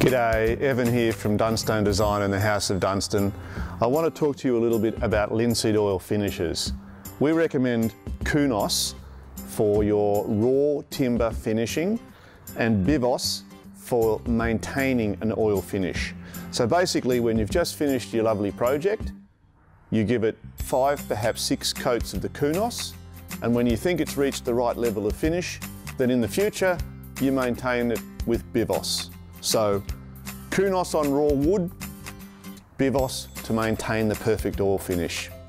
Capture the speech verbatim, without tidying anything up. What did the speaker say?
G'day, Evan here from Dunstone Design and the House of Dunstan. I want to talk to you a little bit about linseed oil finishes. We recommend Kunos for your raw timber finishing and Bivos for maintaining an oil finish. So basically, when you've just finished your lovely project, you give it five, perhaps six coats of the Kunos, and when you think it's reached the right level of finish, then in the future, you maintain it with Bivos. So, Kunos on raw wood, Bivos to maintain the perfect oil finish.